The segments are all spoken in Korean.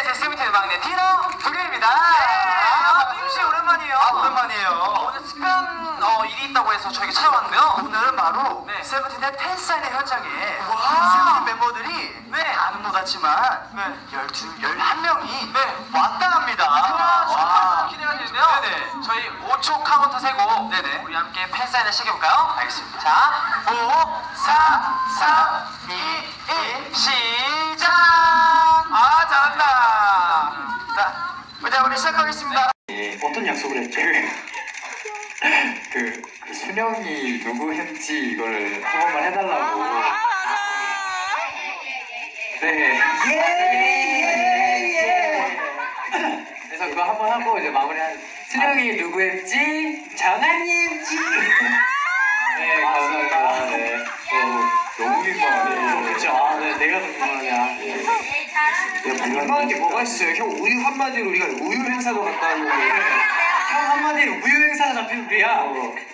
제 세븐틴 막내 디노 도겸입니다. 임씨 오랜만이에요. 오랜만이에요. 오늘 특별한 일이 있다고 해서 저에게 찾아왔는데요. 오늘은 바로 세븐틴의 팬사인회 현장에 세븐틴 멤버들이 아는 것 같지만 11명이 왔다 합니다. 기대가 되는데요. 저희 5초 카운터 세고 우리 함께 팬사인회 시작해볼까요? 알겠습니다. 자, 5, 4, 3, 2, 1 시작! 잘한다. 자, 우리 시작하겠습니다. 어떤 약속을 했죠? 그 순영이 누구 했지 이걸 한 번만 해달라고. 그래서 그거 한 번 하고 이제 마무리한. 순영이 누구 했지? 정한이 했지. 감사합니다. 너무 민망하네. 그렇죠. 내가 더 민망하냐. 민망한 게 뭐가 있어요? 형 우유 한마디로 우리가 우유 행사도 갔다 왔는데 형 한마디로 우유 행사가 잡힌 우리야.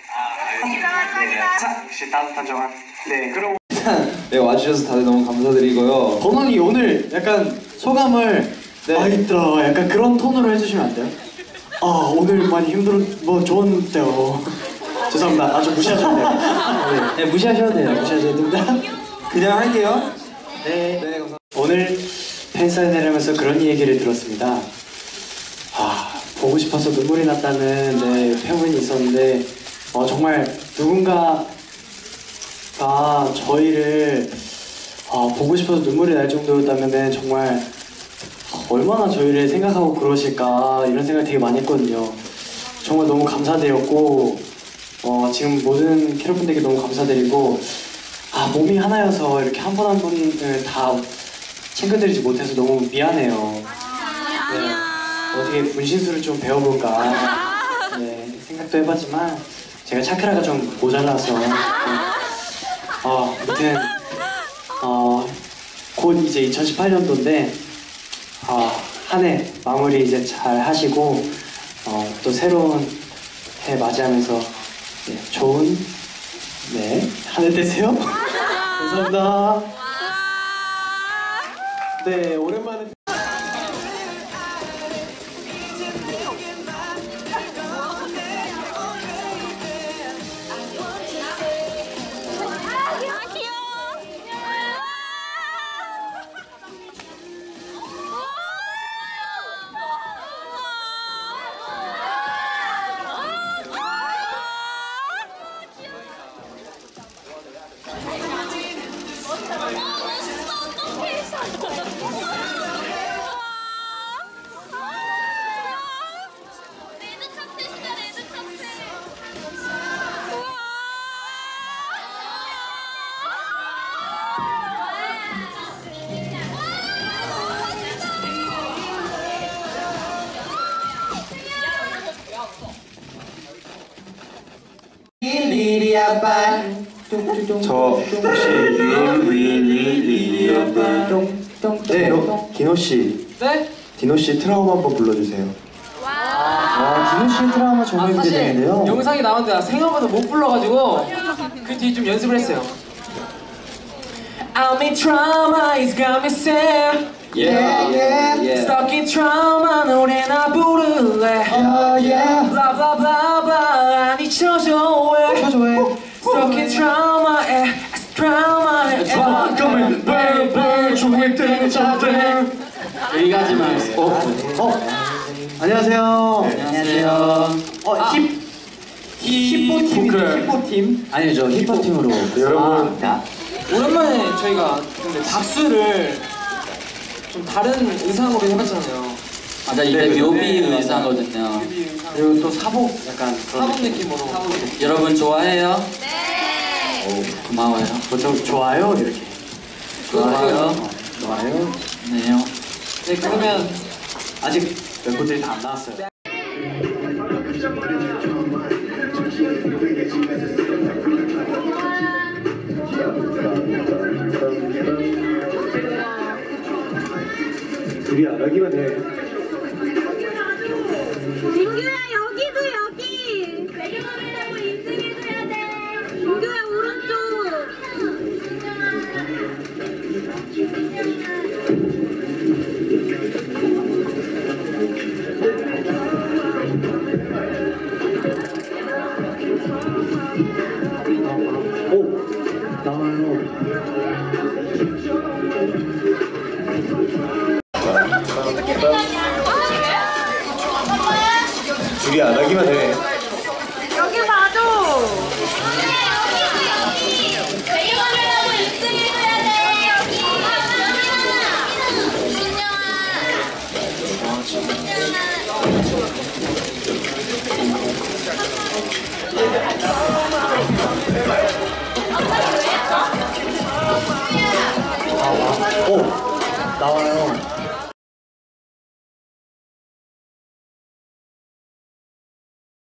자, 역시 따뜻한 정한. 그럼 와주셔서 다들 너무 감사드리고요. 번원이 오늘 약간 소감을 있더라 약간 그런 톤으로 해주시면 안 돼요? 오늘 많이 좋았는데요. 죄송합니다. 아주 무시하셔도 돼요. 무시하셔도 돼요. 무시하셔도 됩니다. 그냥 할게요. 네, 감사합니다. 오늘 팬사인회를 하면서 그런 얘기를 들었습니다. 보고 싶어서 눈물이 났다는 평론이 있었는데 정말 누군가가 저희를 보고 싶어서 눈물이 날 정도였다면 정말 얼마나 저희를 생각하고 그러실까 이런 생각 되게 많이 했거든요. 정말 너무 감사드렸고 지금 모든 캐럿분들께 너무 감사드리고 몸이 하나여서 이렇게 한 분 한 분을 다 챙겨드리지 못해서 너무 미안해요. 어떻게 분신술을 좀 배워볼까 생각도 해봤지만 제가 차크라가 좀 모자라서 아무튼 곧 이제 2018년도인데 한 해 마무리 이제 잘 하시고 또 새로운 해 맞이하면서 좋은 한 해 되세요. 감사합니다. 오랜만에 저 혹시 디노씨. 디노씨 트라우마 한번 불러주세요. 디노씨 트라우마 정말 기대되는데요. 영상이 나왔는데 생각보다 못 불러가지고 그 뒤에 좀 연습을 했어요. I'm in trauma, it's got me sad. Stuck in trauma, 노래나 부를래. Blah blah blah blah, 아니 쳐줘해. Stuck in trauma, trauma. 잠깐만, burn, 조용히 때려, 얘기하지 마. 안녕하세요. 힙포팀? 아니죠, 힙합팀으로. 여러분 오랜만에 저희가 근데 박수를 좀 다른 의상으로 해봤잖아요. 맞아, 이게 묘비 의상이거든요. 그리고 또 사복 약간 사복 느낌으로. 여러분 좋아해요? 고마워요. 저 좋아요 이렇게. 좋아요. 네요. 그러면 아직 멤버들이 다 안 나왔어요. 둘이야 여기만 해. 민규야 여기도 여기. 배경화면하고 인증해줘야 돼. 민규야 오른쪽. 나와요.